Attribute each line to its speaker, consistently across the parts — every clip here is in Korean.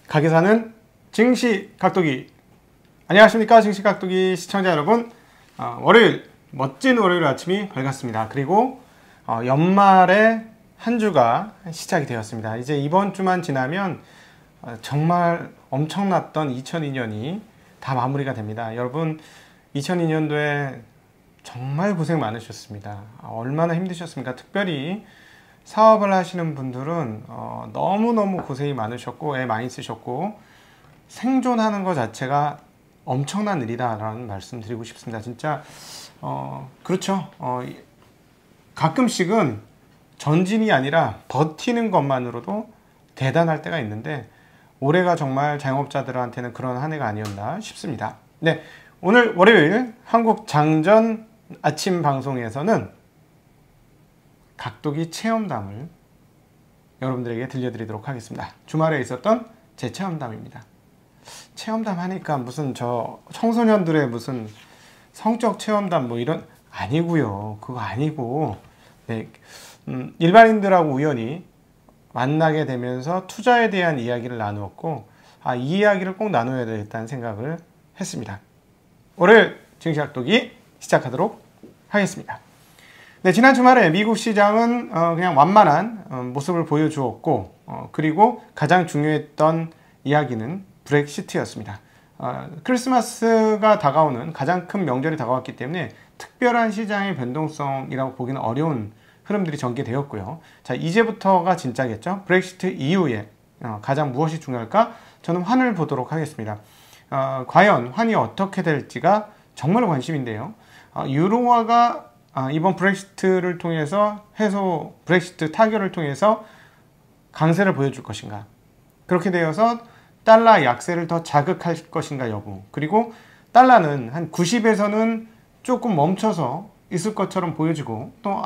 Speaker 1: 가게 사는 증시각도기. 안녕하십니까, 증시각도기 시청자 여러분. 월요일, 멋진 월요일 아침이 밝았습니다. 그리고 연말에 한 주가 시작이 되었습니다. 이제 이번 주만 지나면 정말 엄청났던 2002년이 다 마무리가 됩니다. 여러분, 2002년도에 정말 고생 많으셨습니다. 얼마나 힘드셨습니까? 특별히 사업을 하시는 분들은 너무너무 고생이 많으셨고 애 많이 쓰셨고 생존하는 것 자체가 엄청난 일이다라는 말씀 드리고 싶습니다. 진짜 그렇죠. 가끔씩은 전진이 아니라 버티는 것만으로도 대단할 때가 있는데 올해가 정말 자영업자들한테는 그런 한 해가 아니었나 싶습니다. 네, 오늘 월요일 한국장전 아침 방송에서는 각도기 체험담을 여러분들에게 들려드리도록 하겠습니다. 주말에 있었던 제 체험담입니다. 체험담 하니까 무슨 저 청소년들의 무슨 성적 체험담 뭐 이런 아니고요. 그거 아니고 네, 일반인들하고 우연히 만나게 되면서 투자에 대한 이야기를 나누었고 이 이야기를 꼭 나눠야 되겠다는 생각을 했습니다. 월요일 증시각도기 시작하도록 하겠습니다. 네, 지난 주말에 미국 시장은 그냥 완만한 모습을 보여주었고 그리고 가장 중요했던 이야기는 브렉시트였습니다. 크리스마스가 다가오는 가장 큰 명절이 다가왔기 때문에 특별한 시장의 변동성이라고 보기는 어려운 흐름들이 전개되었고요. 자, 이제부터가 진짜겠죠. 브렉시트 이후에 가장 무엇이 중요할까? 저는 환을 보도록 하겠습니다. 과연 환이 어떻게 될지가 정말 관심인데요. 유로화가 이번 브렉시트를 통해서 브렉시트 타결을 통해서 강세를 보여줄 것인가, 그렇게 되어서 달러 약세를 더 자극할 것인가 여부, 그리고 달러는 한 90에서는 조금 멈춰서 있을 것처럼 보여지고 또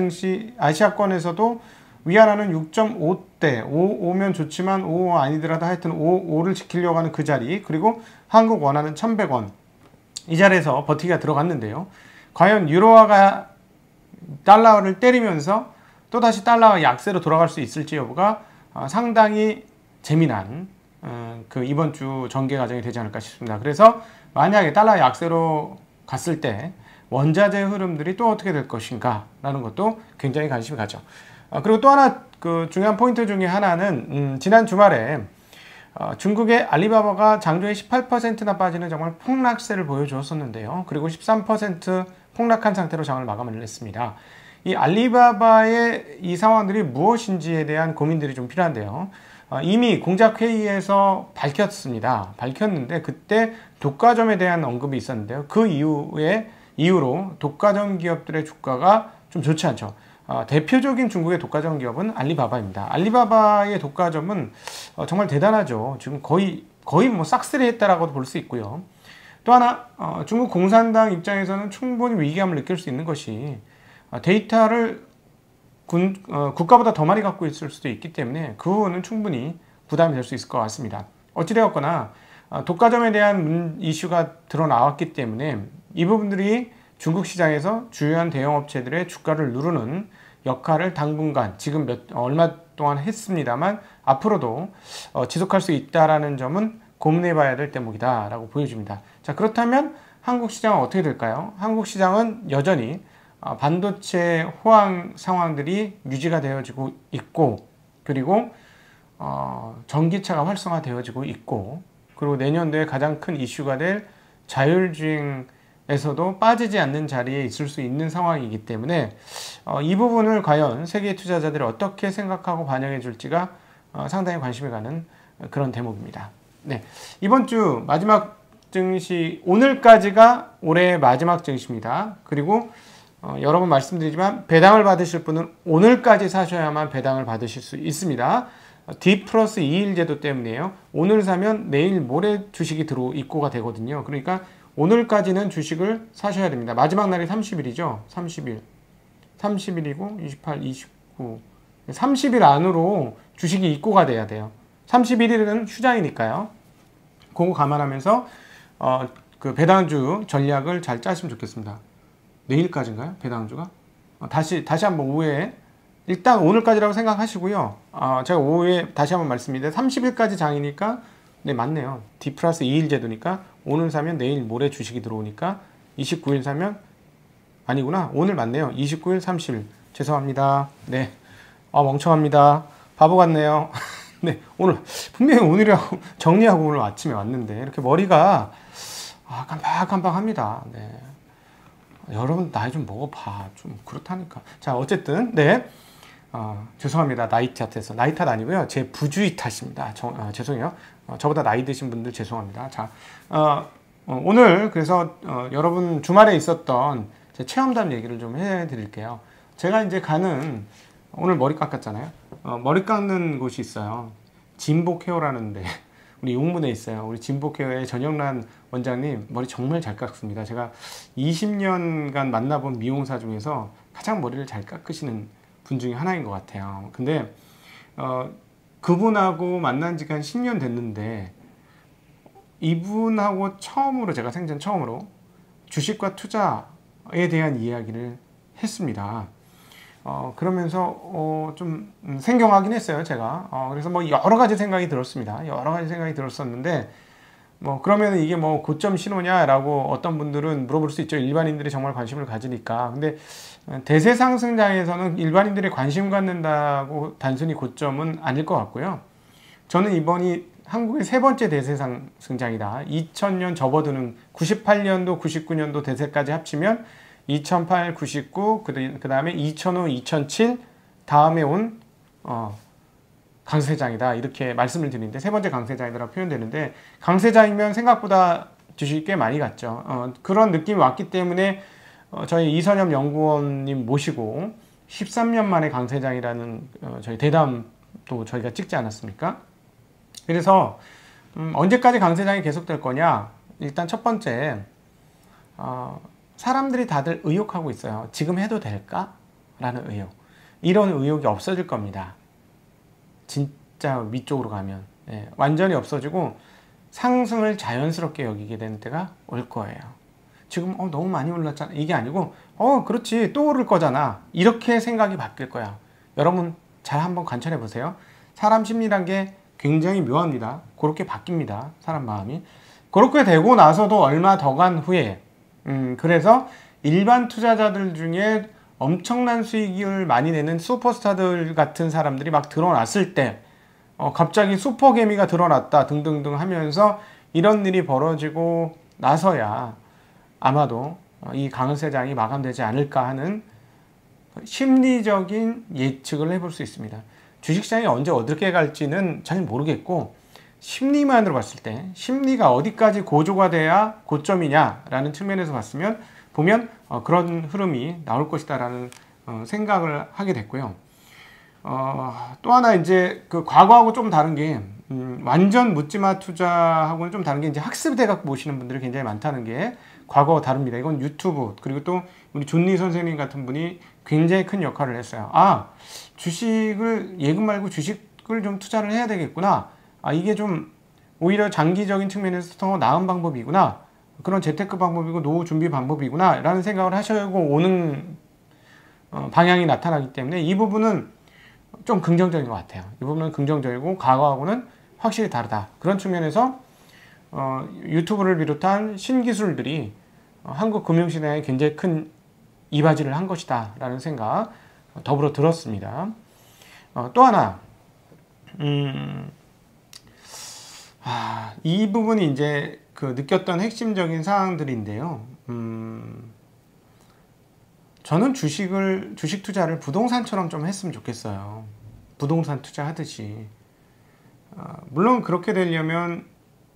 Speaker 1: 아시아권에서도 위안화는 6.5대 5면 좋지만 5 아니더라도 하여튼 5를 지키려고 하는 그 자리, 그리고 한국 원화는 1100원 이 자리에서 버티기가 들어갔는데요. 과연 유로화가 달러를 때리면서 또다시 달러가 약세로 돌아갈 수 있을지 여부가 상당히 재미난 이번 주 전개 과정이 되지 않을까 싶습니다. 그래서 만약에 달러 약세로 갔을 때 원자재 흐름들이 또 어떻게 될 것인가 라는 것도 굉장히 관심이 가죠. 그리고 또 하나 중요한 포인트 중에 하나는 지난 주말에 중국의 알리바바가 장중에 18%나 빠지는 정말 폭락세를 보여주었었는데요. 그리고 13% 폭락한 상태로 장을 마감을 했습니다. 이 알리바바의 이 상황들이 무엇인지에 대한 고민들이 좀 필요한데요. 이미 공작회의에서 밝혔는데 그때 독과점에 대한 언급이 있었는데요. 그 이후로 독과점 기업들의 주가가 좀 좋지 않죠. 대표적인 중국의 독과점 기업은 알리바바입니다. 알리바바의 독과점은 정말 대단하죠. 지금 거의 뭐 싹쓸이 했다라고도 볼 수 있고요. 또 하나 중국 공산당 입장에서는 충분히 위기감을 느낄 수 있는 것이 데이터를 국가보다 더 많이 갖고 있을 수도 있기 때문에 그 부분은 충분히 부담이 될 수 있을 것 같습니다. 어찌되었거나 독과점에 대한 이슈가 드러나왔기 때문에 이 부분들이 중국 시장에서 주요한 대형업체들의 주가를 누르는 역할을 당분간 지금 얼마 동안 했습니다만 앞으로도 지속할 수 있다는 점은 고민해 봐야 될 대목이다 라고 보여집니다. 자, 그렇다면 한국 시장은 어떻게 될까요? 한국 시장은 여전히 반도체 호황 상황들이 유지가 되어지고 있고, 그리고 전기차가 활성화되어지고 있고, 그리고 내년도에 가장 큰 이슈가 될 자율주행에서도 빠지지 않는 자리에 있을 수 있는 상황이기 때문에 이 부분을 과연 세계 투자자들이 어떻게 생각하고 반영해 줄지가 상당히 관심이 가는 그런 대목입니다. 네, 이번 주 마지막 증시, 오늘까지가 올해의 마지막 증시입니다. 그리고 여러 번 말씀드리지만 배당을 받으실 분은 오늘까지 사셔야만 배당을 받으실 수 있습니다. D 플러스 2일 제도 때문이에요. 오늘 사면 내일 모레 주식이 입고가 되거든요. 그러니까 오늘까지는 주식을 사셔야 됩니다. 마지막 날이 30일이죠. 30일이고 28, 29, 30일 안으로 주식이 입고가 돼야 돼요. 31일은 휴장이니까요. 그거 감안하면서 그 배당주 전략을 잘 짜시면 좋겠습니다. 내일까지인가요? 배당주가? 다시 한번 오후에 일단 오늘까지라고 생각하시고요. 제가 오후에 다시 한번 말씀드립니다. 30일까지 장이니까 네 맞네요. D 플러스 2일 제도니까 오늘 사면 내일 모레 주식이 들어오니까 29일 사면 아니구나. 오늘 맞네요. 29일 30일 죄송합니다. 네. 멍청합니다. 바보 같네요. 네, 오늘 분명히 오늘이라고 정리하고 오늘 아침에 왔는데 이렇게 머리가 깜빡깜빡합니다. 네. 여러분 나이 좀 먹어봐. 좀 그렇다니까. 자 어쨌든 네. 죄송합니다. 나이 탓해서. 나이 탓 아니고요. 제 부주의 탓입니다. 죄송해요. 저보다 나이 드신 분들 죄송합니다. 자 오늘 그래서 여러분 주말에 있었던 제 체험담 얘기를 좀 해드릴게요. 제가 이제 가는 오늘 머리 깎았잖아요. 머리 깎는 곳이 있어요. 진복 헤어라는데 우리 용문에 있어요. 우리 진복 헤어의 전영란 원장님 머리 정말 잘 깎습니다. 제가 20년간 만나본 미용사 중에서 가장 머리를 잘 깎으시는 분 중에 하나인 것 같아요. 근데 그분하고 만난 지가 한 10년 됐는데 이분하고 처음으로 제가 생전 처음으로 주식과 투자에 대한 이야기를 했습니다. 그러면서 좀 생경하긴 했어요, 제가. 그래서 뭐 여러 가지 생각이 들었습니다. 여러 가지 생각이 들었었는데 뭐 그러면 이게 뭐 고점 신호냐라고 어떤 분들은 물어볼 수 있죠. 일반인들이 정말 관심을 가지니까. 근데 대세 상승장에서는 일반인들이 관심 갖는다고 단순히 고점은 아닐 것 같고요. 저는 이번이 한국의 세 번째 대세 상승장이다. 2000년 접어드는 98년도, 99년도 대세까지 합치면 2008, 99, 그 다음에 2005, 2007 다음에 온 강세장이다 이렇게 말씀을 드리는데 세 번째 강세장이라고 표현되는데 강세장이면 생각보다 주식이 꽤 많이 갔죠. 그런 느낌이 왔기 때문에 저희 이선엽 연구원님 모시고 13년 만에 강세장이라는 저희 대담도 저희가 찍지 않았습니까? 그래서 언제까지 강세장이 계속될 거냐? 일단 첫 번째 사람들이 다들 의혹하고 있어요. 지금 해도 될까? 라는 의혹. 이런 의혹이 없어질 겁니다. 진짜 위쪽으로 가면. 네, 완전히 없어지고 상승을 자연스럽게 여기게 되는 때가 올 거예요. 지금 너무 많이 올랐잖아. 이게 아니고 그렇지 또 오를 거잖아. 이렇게 생각이 바뀔 거야. 여러분 잘 한번 관찰해 보세요. 사람 심리란 게 굉장히 묘합니다. 그렇게 바뀝니다. 사람 마음이. 그렇게 되고 나서도 얼마 더 간 후에 그래서 일반 투자자들 중에 엄청난 수익을 많이 내는 슈퍼스타들 같은 사람들이 막 드러났을 때 갑자기 슈퍼개미가 드러났다 등등등 하면서 이런 일이 벌어지고 나서야 아마도 이 강세장이 마감되지 않을까 하는 심리적인 예측을 해볼 수 있습니다. 주식시장이 언제 어떻게 갈지는 잘 모르겠고 심리만으로 봤을 때 심리가 어디까지 고조가 돼야 고점이냐라는 측면에서 보면 그런 흐름이 나올 것이다 라는 생각을 하게 됐고요. 또 하나 이제 그 과거하고 좀 다른 게 완전 묻지마 투자하고는 좀 다른 게 이제 학습대 갖고 보시는 분들이 굉장히 많다는 게 과거와 다릅니다. 이건 유튜브 그리고 또 우리 존리 선생님 같은 분이 굉장히 큰 역할을 했어요. 주식을 예금 말고 주식을 좀 투자를 해야 되겠구나. 이게 좀 오히려 장기적인 측면에서 더 나은 방법이구나. 그런 재테크 방법이고 노후 준비 방법이구나 라는 생각을 하시고 오는 방향이 나타나기 때문에 이 부분은 좀 긍정적인 것 같아요. 이 부분은 긍정적이고 과거하고는 확실히 다르다. 그런 측면에서 유튜브를 비롯한 신기술들이 한국 금융시장에 굉장히 큰 이바지를 한 것이다 라는 생각 더불어 들었습니다. 또 하나 이 부분이 이제 그 느꼈던 핵심적인 사항들인데요. 저는 주식 투자를 부동산처럼 좀 했으면 좋겠어요. 부동산 투자하듯이. 물론 그렇게 되려면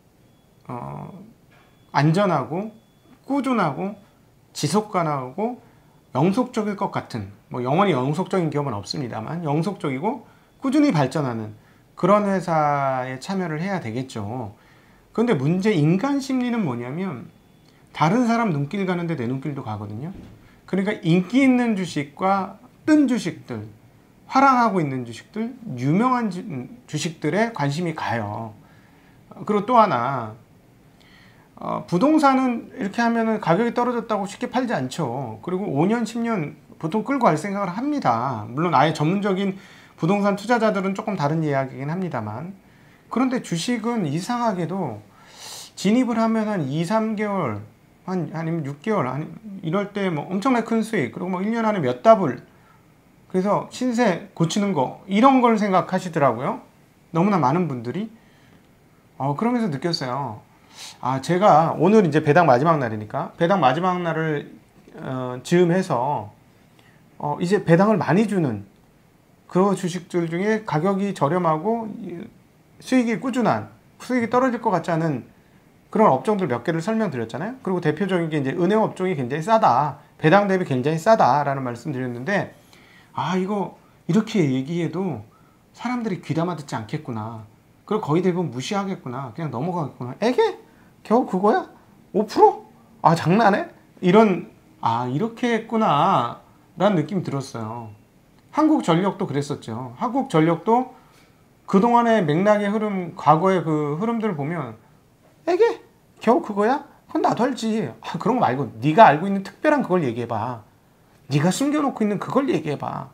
Speaker 1: 안전하고 꾸준하고 지속 가능하고 영속적일 것 같은, 뭐 영원히 영속적인 기업은 없습니다만 영속적이고 꾸준히 발전하는 그런 회사에 참여를 해야 되겠죠. 그런데 문제 인간 심리는 뭐냐면 다른 사람 눈길 가는데 내 눈길도 가거든요. 그러니까 인기 있는 주식과 뜬 주식들, 화랑하고 있는 주식들, 유명한 주식들에 관심이 가요. 그리고 또 하나 부동산은 이렇게 하면은 가격이 떨어졌다고 쉽게 팔지 않죠. 그리고 5년, 10년 보통 끌고 갈 생각을 합니다. 물론 아예 전문적인 부동산 투자자들은 조금 다른 이야기긴 합니다만. 그런데 주식은 이상하게도 진입을 하면 한 2, 3개월, 아니면 6개월, 아니, 이럴 때 뭐 엄청나게 큰 수익, 그리고 뭐 1년 안에 몇 답을, 그래서 신세 고치는 거, 이런 걸 생각하시더라고요. 너무나 많은 분들이. 그러면서 느꼈어요. 제가 오늘 이제 배당 마지막 날이니까, 배당 마지막 날을 즈음해서, 이제 배당을 많이 주는 그 주식들 중에 가격이 저렴하고 수익이 꾸준한, 수익이 떨어질 것 같지 않은 그런 업종들 몇 개를 설명드렸잖아요. 그리고 대표적인 게 이제 은행 업종이 굉장히 싸다. 배당 대비 굉장히 싸다라는 말씀 드렸는데, 이거 이렇게 얘기해도 사람들이 귀담아 듣지 않겠구나. 그리고 거의 대부분 무시하겠구나. 그냥 넘어가겠구나. 에게? 겨우 그거야? 5%? 장난해? 이렇게 했구나. 라는 느낌이 들었어요. 한국전력도 그랬었죠. 한국전력도 그동안의 맥락의 흐름, 과거의 그 흐름들을 보면, 에게? 겨우 그거야? 그건 나도 알지. 그런 거 말고 네가 알고 있는 특별한 그걸 얘기해봐. 네가 숨겨놓고 있는 그걸 얘기해봐.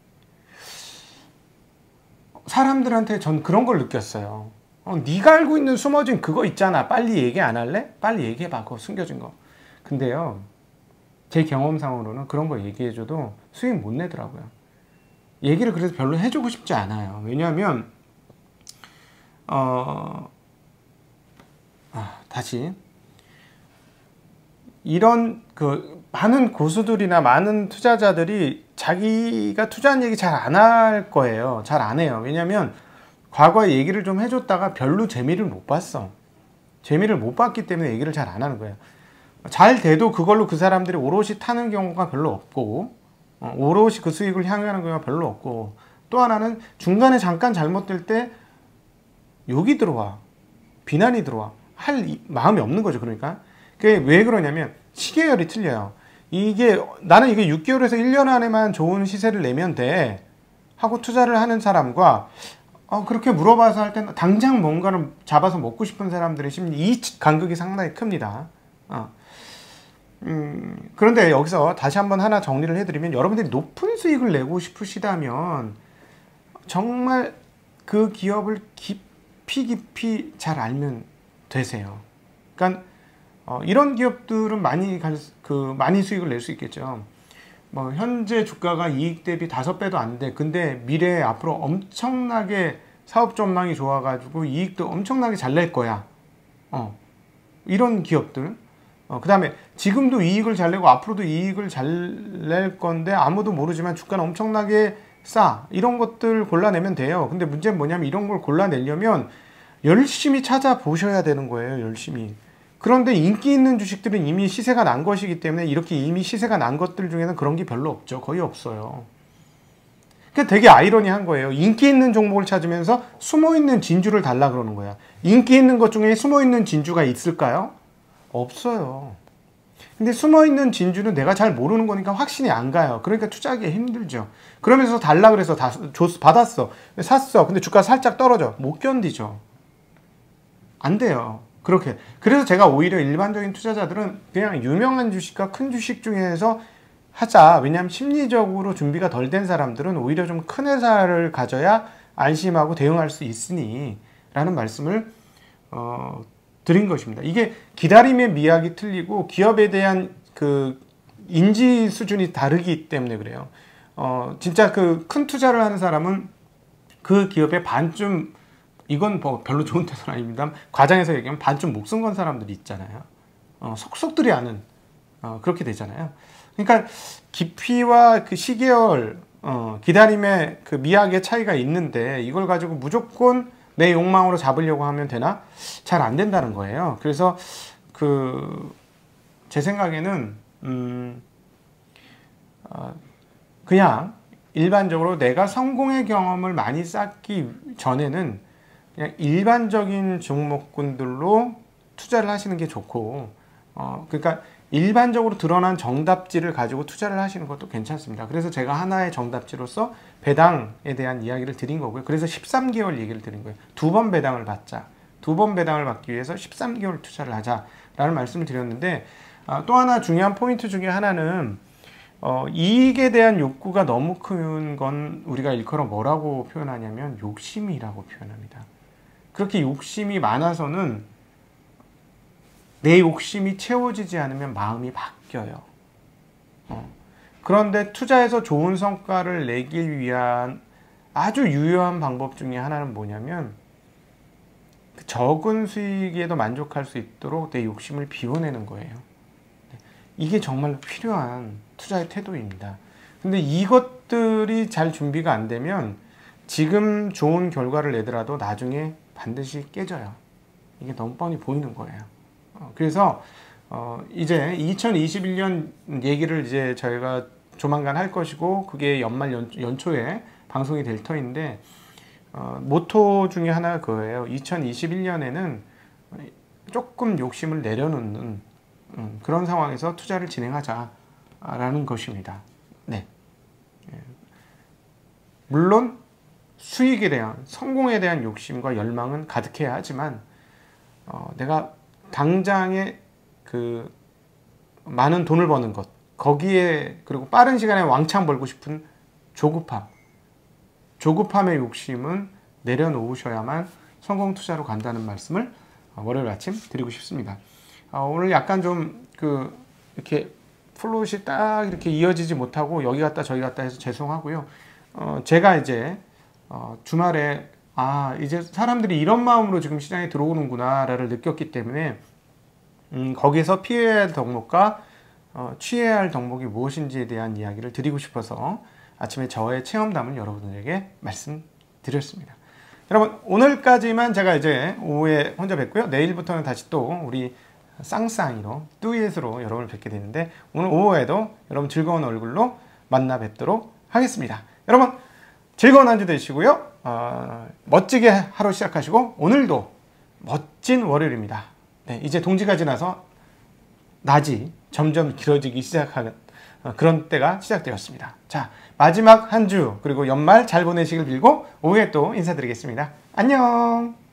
Speaker 1: 사람들한테 전 그런 걸 느꼈어요. 네가 알고 있는 숨어진 그거 있잖아. 빨리 얘기 안 할래? 빨리 얘기해봐. 그거 숨겨진 거. 근데요, 제 경험상으로는 그런 거 얘기해줘도 수익 못 내더라고요. 얘기를 그래서 별로 해주고 싶지 않아요. 왜냐하면 다시 이런 그 많은 고수들이나 많은 투자자들이 자기가 투자한 얘기 잘 안 할 거예요. 잘 안 해요. 왜냐하면 과거에 얘기를 좀 해줬다가 별로 재미를 못 봤어. 재미를 못 봤기 때문에 얘기를 잘 안 하는 거예요. 잘 돼도 그걸로 그 사람들이 오롯이 타는 경우가 별로 없고, 오롯이 그 수익을 향유하는 경우가 별로 없고, 또 하나는 중간에 잠깐 잘못될 때 욕이 들어와, 비난이 들어와, 할 마음이 없는 거죠. 그러니까 그게 왜 그러냐면 시계열이 틀려요. 나는 이게 6개월에서 1년 안에만 좋은 시세를 내면 돼 하고 투자를 하는 사람과, 그렇게 물어봐서 할 때는 당장 뭔가를 잡아서 먹고 싶은 사람들의 심리, 이 간극이 상당히 큽니다. 그런데 여기서 다시 한번 하나 정리를 해드리면, 여러분들이 높은 수익을 내고 싶으시다면 정말 그 기업을 깊이 잘 알면 되세요. 그러니까 이런 기업들은 많이 수익을 낼 수 있겠죠. 뭐 현재 주가가 이익 대비 5배도 안 돼. 근데 미래에 앞으로 엄청나게 사업 전망이 좋아가지고 이익도 엄청나게 잘 낼 거야. 이런 기업들. 그 다음에 지금도 이익을 잘 내고 앞으로도 이익을 잘 낼 건데 아무도 모르지만 주가는 엄청나게 싸. 이런 것들 골라내면 돼요. 근데 문제는 뭐냐면, 이런 걸 골라내려면 열심히 찾아보셔야 되는 거예요. 열심히. 그런데 인기 있는 주식들은 이미 시세가 난 것이기 때문에, 이렇게 이미 시세가 난 것들 중에는 그런 게 별로 없죠. 거의 없어요. 그러니까 되게 아이러니한 거예요. 인기 있는 종목을 찾으면서 숨어있는 진주를 달라 그러는 거야. 인기 있는 것 중에 숨어있는 진주가 있을까요? 없어요. 근데 숨어있는 진주는 내가 잘 모르는 거니까 확신이 안 가요. 그러니까 투자하기 힘들죠. 그러면서 달라 그래서 받았어. 샀어. 근데 주가 살짝 떨어져. 못 견디죠. 안 돼요. 그렇게. 그래서 제가 오히려 일반적인 투자자들은 그냥 유명한 주식과 큰 주식 중에서 하자. 왜냐하면 심리적으로 준비가 덜 된 사람들은 오히려 좀 큰 회사를 가져야 안심하고 대응할 수 있으니 라는 말씀을 드린 것입니다. 이게 기다림의 미학이 틀리고 기업에 대한 그 인지 수준이 다르기 때문에 그래요. 진짜 그 큰 투자를 하는 사람은 그 기업의 반쯤, 이건 뭐 별로 좋은 뜻은 아닙니다. 과장해서 얘기하면 반쯤 목숨 건 사람들이 있잖아요. 속속들이 아는, 그렇게 되잖아요. 그러니까 깊이와 그 시계열, 기다림의 그 미학의 차이가 있는데, 이걸 가지고 무조건 내 욕망으로 잡으려고 하면 되나? 잘 안 된다는 거예요. 그래서 제 생각에는 그냥 일반적으로 내가 성공의 경험을 많이 쌓기 전에는 그냥 일반적인 종목군들로 투자를 하시는 게 좋고, 그러니까 일반적으로 드러난 정답지를 가지고 투자를 하시는 것도 괜찮습니다. 그래서 제가 하나의 정답지로서 배당에 대한 이야기를 드린 거고요. 그래서 13개월 얘기를 드린 거예요. 2번 배당을 받자. 두 번 배당을 받기 위해서 13개월 투자를 하자라는 말씀을 드렸는데, 또 하나 중요한 포인트 중에 하나는 이익에 대한 욕구가 너무 큰 건 우리가 일컬어 뭐라고 표현하냐면 욕심이라고 표현합니다. 그렇게 욕심이 많아서는 내 욕심이 채워지지 않으면 마음이 바뀌어요. 그런데 투자에서 좋은 성과를 내기 위한 아주 유효한 방법 중에 하나는 뭐냐면, 적은 수익에도 만족할 수 있도록 내 욕심을 비워내는 거예요. 이게 정말 필요한 투자의 태도입니다. 근데 이것들이 잘 준비가 안 되면 지금 좋은 결과를 내더라도 나중에 반드시 깨져요. 이게 너무 뻔히 보이는 거예요. 그래서 이제 2021년 얘기를 이제 저희가 조만간 할 것이고, 그게 연말 연초에 방송이 될 터인데, 모토 중에 하나가 그거예요. 2021년에는 조금 욕심을 내려놓는 그런 상황에서 투자를 진행하자라는 것입니다. 네. 물론 수익에 대한, 성공에 대한 욕심과 열망은 가득해야 하지만, 내가 당장에 그 많은 돈을 버는 것, 거기에, 그리고 빠른 시간에 왕창 벌고 싶은 조급함의 욕심은 내려놓으셔야만 성공 투자로 간다는 말씀을 월요일 아침 드리고 싶습니다. 오늘 약간 좀 이렇게 플롯이 딱 이렇게 이어지지 못하고 여기 갔다 저기 갔다 해서 죄송하고요. 제가 이제 주말에 이제 사람들이 이런 마음으로 지금 시장에 들어오는구나를 느꼈기 때문에 거기서 피해야 할 덕목과 취해야 할 덕목이 무엇인지에 대한 이야기를 드리고 싶어서 아침에 저의 체험담을 여러분들에게 말씀드렸습니다. 여러분, 오늘까지만 제가 이제 오후에 혼자 뵙고요. 내일부터는 다시 또 우리 쌍쌍이로 뚜잇으로 여러분을 뵙게 되는데, 오늘 오후에도 여러분 즐거운 얼굴로 만나 뵙도록 하겠습니다. 여러분 즐거운 한 주 되시고요. 멋지게 하루 시작하시고, 오늘도 멋진 월요일입니다. 네, 이제 동지가 지나서 낮이 점점 길어지기 시작하는 그런 때가 시작되었습니다. 자, 마지막 한 주 그리고 연말 잘 보내시길 빌고 오후에 또 인사드리겠습니다. 안녕.